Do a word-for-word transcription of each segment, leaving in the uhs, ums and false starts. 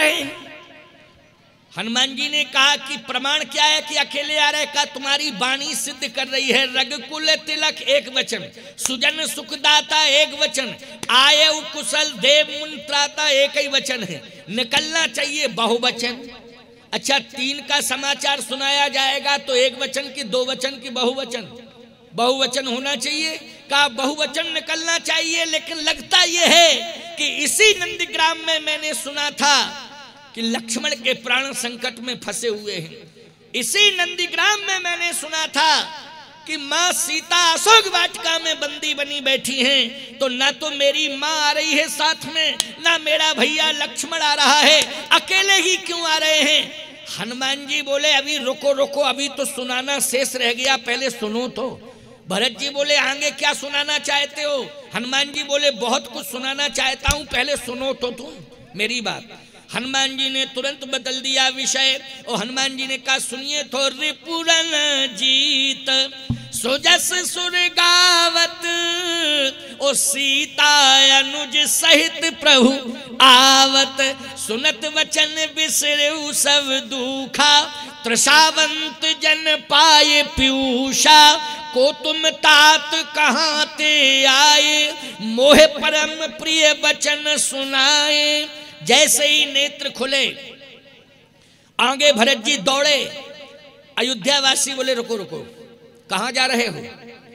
रहे हैं। हनुमान जी ने कहा कि प्रमाण क्या है कि अकेले आ रहे? का तुम्हारी वाणी सिद्ध कर रही है। रघुकुल तिलक एक वचन, सुजन सुखदाता एक वचन, आये कुशल देव मुनित्राता एक ही वचन है, निकलना चाहिए बहुवचन। अच्छा, तीन का समाचार सुनाया जाएगा तो एक वचन की, दो वचन की, बहुवचन? बहुवचन होना चाहिए। का बहुवचन निकलना चाहिए। लेकिन लगता यह है कि इसी नंदीग्राम में मैंने सुना था कि लक्ष्मण के प्राण संकट में फंसे हुए हैं। इसी नंदीग्राम में मैंने सुना था कि माँ सीता अशोक वाटिका में बंदी बनी बैठी हैं। तो ना तो मेरी माँ आ रही है साथ में, ना मेरा भैया लक्ष्मण आ रहा है, अकेले ही क्यों आ रहे हैं? हनुमान जी बोले अभी रुको रुको, अभी तो सुनाना शेष रह गया, पहले सुनो तो। भरत जी बोले आगे क्या सुनाना चाहते हो? हनुमान जी बोले बहुत कुछ सुनाना चाहता हूं, पहले सुनो तो तुम मेरी बात। हनुमान जी ने तुरंत बदल दिया विषय और हनुमान जी ने कहा सुनिए तो। रिपुरन जीत सुजस सुर गावत, ओ सीता अनुज सहित प्रभु आवत, सुनत वचन बिसरऊ सब दुखा, त्रसावंत जन पाए पीयूषा, को तुम तात कहाँ ते आए, मोह परम प्रिय वचन सुनाए। जैसे ही नेत्र खुले आगे भरत जी दौड़े। अयोध्या वासी बोले रुको रुको, कहां जा रहे हो?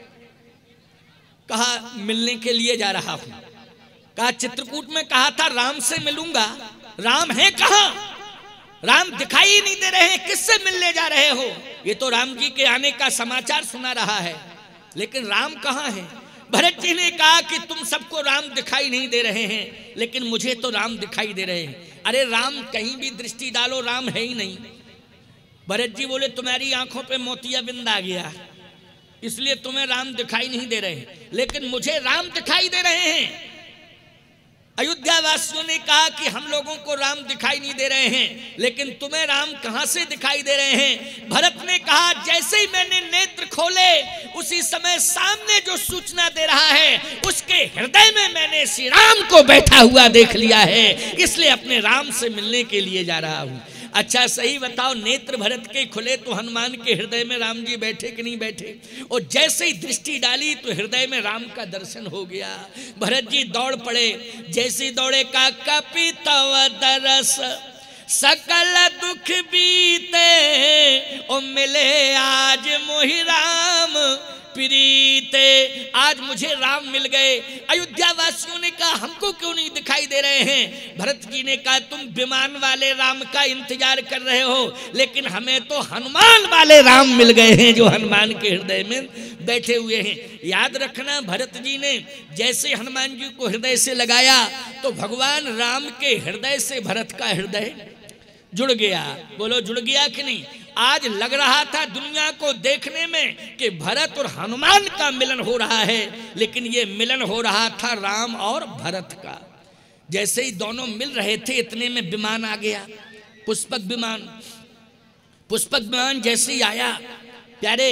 कहा मिलने के लिए जा रहा हूं। कहा चित्रकूट में कहा था राम से मिलूंगा, राम है कहां? राम दिखाई नहीं दे रहे हैं, किससे मिलने जा रहे हो? ये तो राम जी के आने का समाचार सुना रहा है, लेकिन राम कहां है? भरत जी ने कहा कि तुम सबको राम दिखाई नहीं दे रहे हैं, लेकिन मुझे तो राम दिखाई दे रहे हैं। अरे राम कहीं भी दृष्टि डालो राम है ही नहीं। भरत जी बोले तुम्हारी आंखों पे मोतियाबिंद आ गया, इसलिए तुम्हें राम दिखाई नहीं दे रहे हैं, लेकिन मुझे राम दिखाई दे रहे हैं। अयोध्या वासियों ने कहा कि हम लोगों को राम दिखाई नहीं दे रहे हैं, लेकिन तुम्हें राम कहां से दिखाई दे रहे हैं? भरत ने कहा जैसे ही मैंने नेत्र खोले उसी समय सामने जो सूचना दे रहा है उसके हृदय में मैंने श्री राम को बैठा हुआ देख लिया है, इसलिए अपने राम से मिलने के लिए जा रहा हूं। अच्छा सही बताओ, नेत्र भरत के खुले तो हनुमान के हृदय में राम जी बैठे कि नहीं बैठे? और जैसे ही दृष्टि डाली तो हृदय में राम का दर्शन हो गया। भरत जी दौड़ पड़े। जैसे दौड़े का कपितव दरस सकल दुख बीते, ओ मिले आज मोहि राम प्रीते। आज मुझे राम मिल गए। अयोध्या वासियों ने कहा हमको क्यों नहीं दिखाई दे रहे हैं? भरत जी ने कहा तुम विमान वाले राम का इंतजार कर रहे हो, लेकिन हमें तो हनुमान वाले राम मिल गए हैं जो हनुमान के हृदय में बैठे हुए हैं। याद रखना, भरत जी ने जैसे हनुमान जी को हृदय से लगाया तो भगवान राम के हृदय से भरत का हृदय जुड़ गया। बोलो जुड़ गया कि नहीं? आज लग रहा था दुनिया को देखने में कि भरत और हनुमान का मिलन हो रहा है, लेकिन ये मिलन हो रहा था राम और भरत का। जैसे ही दोनों मिल रहे थे इतने में विमान आ गया, पुष्पक विमान। पुष्पक विमान जैसे ही आया, प्यारे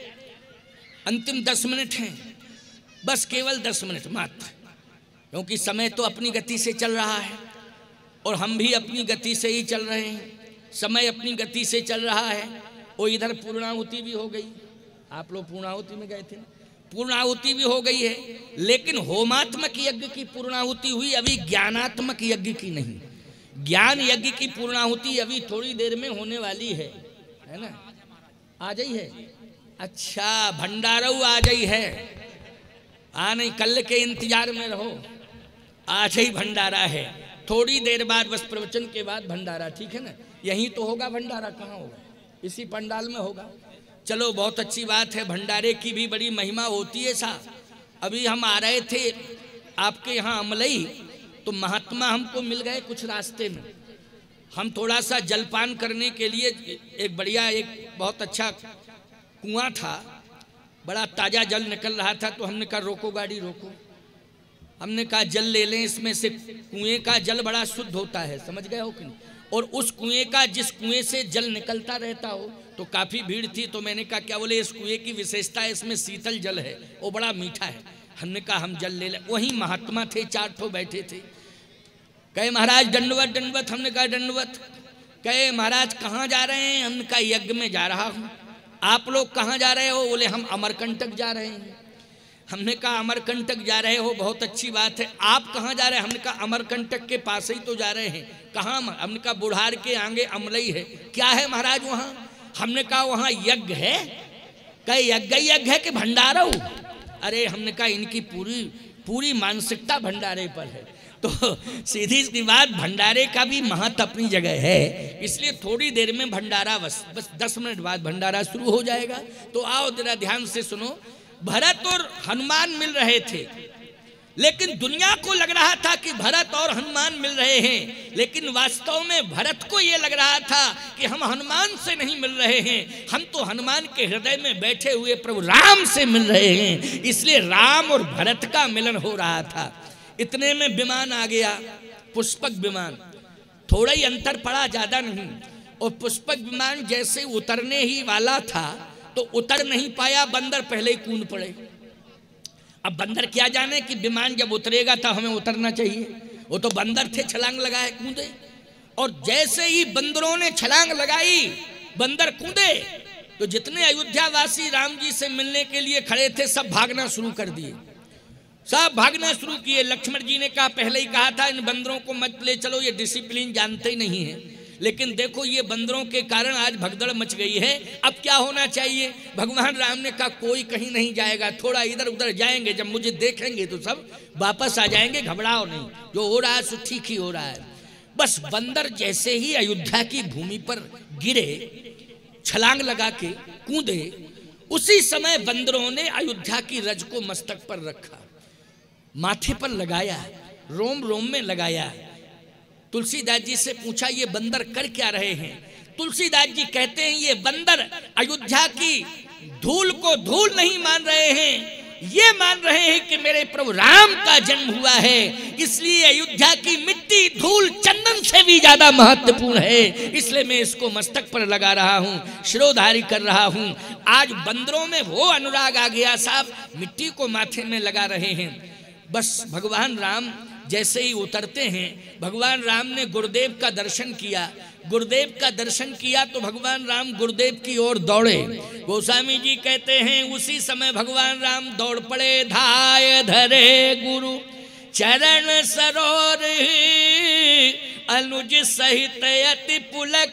अंतिम दस मिनट हैं, बस केवल दस मिनट मात्र, क्योंकि समय तो अपनी गति से चल रहा है और हम भी अपनी गति से ही चल रहे हैं। समय अपनी गति से चल रहा है। और इधर पूर्णाहुति भी हो गई। आप लोग पूर्णाहुति में गए थे ना? पूर्णाहुति भी हो गई है, लेकिन होमात्मक यज्ञ की पूर्णाहुति हुई, अभी ज्ञानात्मक यज्ञ की नहीं। ज्ञान यज्ञ की पूर्णाहुति अभी थोड़ी देर में होने वाली है, है ना? आ गई है। अच्छा, भंडारू आ गई है। आ नहीं, कल के इंतजार में रहो, आज ही भंडारा है। थोड़ी देर बाद, बस प्रवचन के बाद भंडारा, ठीक है ना? यहीं तो होगा भंडारा, कहाँ होगा? इसी पंडाल में होगा। चलो बहुत अच्छी बात है। भंडारे की भी बड़ी महिमा होती है साहब। अभी हम आ रहे थे आपके यहाँ अमलई, तो महात्मा हमको मिल गए कुछ रास्ते में। हम थोड़ा सा जलपान करने के लिए, एक बढ़िया एक बहुत अच्छा कुआं था, बड़ा ताज़ा जल निकल रहा था, तो हमने कहा रोको गाड़ी रोको। हमने कहा जल ले लें, इसमें से कुएं का जल बड़ा शुद्ध होता है, समझ गए हो कि नहीं? और उस कुएं का, जिस कुएं से जल निकलता रहता हो, तो काफ़ी भीड़ थी, तो मैंने कहा क्या बोले इस कुएं की विशेषता है, इसमें शीतल जल है, वो बड़ा मीठा है। हमने कहा हम जल ले लें। वहीं महात्मा थे, चार ठो बैठे थे। कहे महाराज दंडवत दंडवत। हमने कहा दंडवत। कहे महाराज कहाँ जा रहे हैं? हमने कहा यज्ञ में जा रहा हूँ। आप लोग कहाँ जा रहे हो? बोले हम अमरकंटक जा रहे हैं। हमने कहा अमरकंटक जा रहे हो, बहुत अच्छी बात है। आप कहाँ जा रहे हैं? हमने कहा अमरकंटक के पास ही तो जा रहे हैं। कहाँ? हमने कहा बुढ़ार के आगे अमलई है। क्या है महाराज वहाँ? हमने कहा वहाँ यज्ञ है। कहे यज्ञ यज्ञ है कि भंडारा? अरे हमने कहा इनकी पूरी पूरी मानसिकता भंडारे पर है। तो सीधी सी बात, भंडारे का भी महत्व अपनी जगह है, इसलिए थोड़ी देर में भंडारा बस बस दस मिनट बाद भंडारा शुरू हो जाएगा। तो आओ जरा ध्यान से सुनो। भरत और हनुमान मिल रहे थे, लेकिन दुनिया को लग रहा था कि भरत और हनुमान मिल रहे हैं, लेकिन वास्तव में भरत को यह लग रहा था कि हम हनुमान से नहीं मिल रहे हैं, हम तो हनुमान के हृदय में बैठे हुए प्रभु राम से मिल रहे हैं। इसलिए राम और भरत का मिलन हो रहा था। इतने में विमान आ गया, पुष्पक विमान। थोड़ा ही अंतर पड़ा, ज्यादा नहीं। और पुष्पक विमान जैसे उतरने ही वाला था तो उतर नहीं पाया, बंदर पहले ही कूद पड़े। अब बंदर क्या जाने कि विमान जब उतरेगा तो हमें उतरना चाहिए। वो तो बंदर थे, छलांग लगाए कूदे। और जैसे ही बंदरों ने छलांग लगाई, बंदर कूदे, तो जितने अयोध्यावासी राम जी से मिलने के लिए खड़े थे सब भागना शुरू कर दिए, सब भागना शुरू किए। लक्ष्मण जी ने कहा, पहले ही कहा था इन बंदरों को मत ले चलो, ये डिसिप्लिन जानते ही नहीं है। लेकिन देखो ये बंदरों के कारण आज भगदड़ मच गई है। अब क्या होना चाहिए? भगवान राम ने कहा कोई कहीं नहीं जाएगा, थोड़ा इधर उधर जाएंगे, जब मुझे देखेंगे तो सब वापस आ जाएंगे, घबराओ नहीं, जो हो रहा है सो ठीक ही हो रहा है। बस बंदर जैसे ही अयोध्या की भूमि पर गिरे, छलांग लगा के कूदे, उसी समय बंदरों ने अयोध्या की रज को मस्तक पर रखा, माथे पर लगाया, रोम रोम में लगाया। तुलसीदास जी से पूछा ये बंदर कर क्या रहे हैं? तुलसीदास जी कहते हैं ये बंदर अयोध्या की धूल को धूल नहीं मान रहे हैं, ये मान रहे हैं कि मेरे प्रभु राम का जन्म हुआ है, इसलिए अयोध्या की मिट्टी धूल चंदन से भी ज्यादा महत्वपूर्ण है, इसलिए मैं इसको मस्तक पर लगा रहा हूँ, शिरोधारी कर रहा हूँ। आज बंदरों में वो अनुराग आ गया, साहब मिट्टी को माथे में लगा रहे हैं। बस भगवान राम जैसे ही उतरते हैं, भगवान राम ने गुरुदेव का दर्शन किया। गुरुदेव का दर्शन किया तो भगवान राम गुरुदेव की ओर दौड़े। गोस्वामी जी कहते हैं उसी समय भगवान राम दौड़ पड़े। धाय धरे गुरु चरण सरोर, अनुज सहित अति पुलक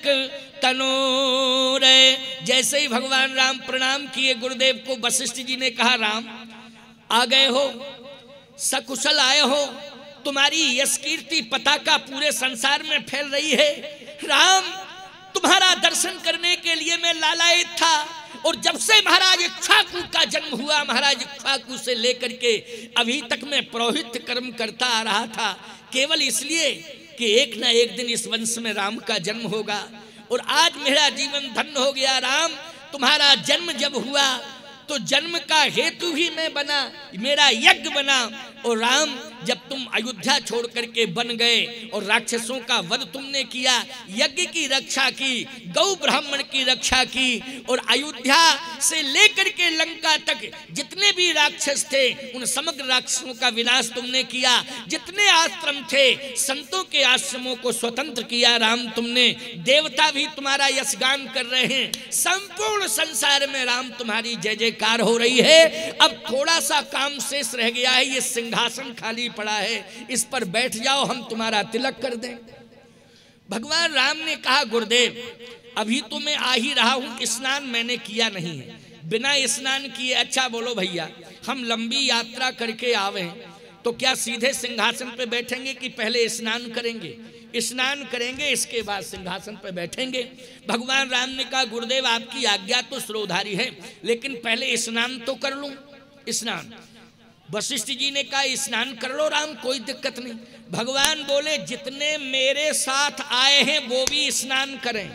तनोर। जैसे ही भगवान राम प्रणाम किए गुरुदेव को, वशिष्ठ जी ने कहा राम आ गए हो, सकुशल आए हो, तुम्हारी यश कीर्ति पताका पूरे संसार में फैल रही है। राम तुम्हारा दर्शन करने के लिए मैं लालायित था, और जब से महाराज इक्ष्वाकु का जन्म हुआ, महाराज इक्ष्वाकु से लेकर के अभी तक मैं पुरोहित कर्म करता आ रहा था, केवल इसलिए कि एक ना एक दिन इस वंश में राम का जन्म होगा, और आज मेरा जीवन धन्य हो गया। राम तुम्हारा जन्म जब हुआ तो जन्म का हेतु ही मैं बना, मेरा यज्ञ बना। और राम जब तुम अयोध्या छोड़ करके बन गए और राक्षसों का वध तुमने किया, यज्ञ की रक्षा की, गौ ब्राह्मण की रक्षा की, और अयोध्या से लेकर के लंका तक जितने भी राक्षस थे उन समग्र राक्षसों का विनाश तुमने किया। जितने आश्रम थे संतों के आश्रमों को स्वतंत्र किया राम तुमने। देवता भी तुम्हारा यशगान कर रहे हैं, संपूर्ण संसार में राम तुम्हारी जय जयकार हो रही है। अब थोड़ा सा काम शेष रह गया है, ये सिंहासन खाली पड़ा है, इस पर बैठ जाओ, हम तुम्हारा तिलक कर दें। भगवान राम ने कहा गुरुदेव अभी तो मैं आ ही रहा हूं, स्नान मैंने किया नहीं है, बिना स्नान किए। अच्छा बोलो भैया, हम लंबी यात्रा करके आवे तो क्या सीधे सिंहासन पे बैठेंगे कि पहले स्नान करेंगे? स्नान करेंगे, इसके बाद सिंहासन पर बैठेंगे। भगवान राम ने कहा गुरुदेव आपकी आज्ञा तो शिरोधारी है, लेकिन पहले स्नान तो कर लूं। स्नान, वशिष्ठ जी ने कहा स्नान कर लो राम, कोई दिक्कत नहीं। भगवान बोले जितने मेरे साथ आए हैं वो भी स्नान करें,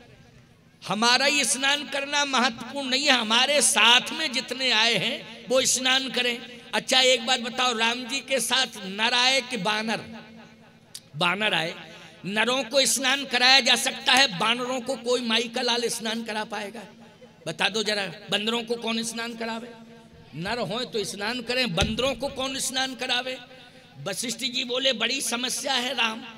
हमारा ही स्नान करना महत्वपूर्ण नहीं है, हमारे साथ में जितने आए हैं वो स्नान करें। अच्छा एक बात बताओ, राम जी के साथ नर आए कि बानर? बानर आए। नरों को स्नान कराया जा सकता है, बानरों को कोई माई का लाल स्नान करा पाएगा? बता दो जरा, बंदरों को कौन स्नान करावे? नर हो तो स्नान करें, बंदरों को कौन स्नान करावे? वशिष्ठ जी बोले बड़ी समस्या है राम,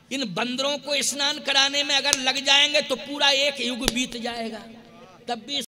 इन बंदरों को स्नान कराने में अगर लग जाएंगे तो पूरा एक युग बीत जाएगा, तब भी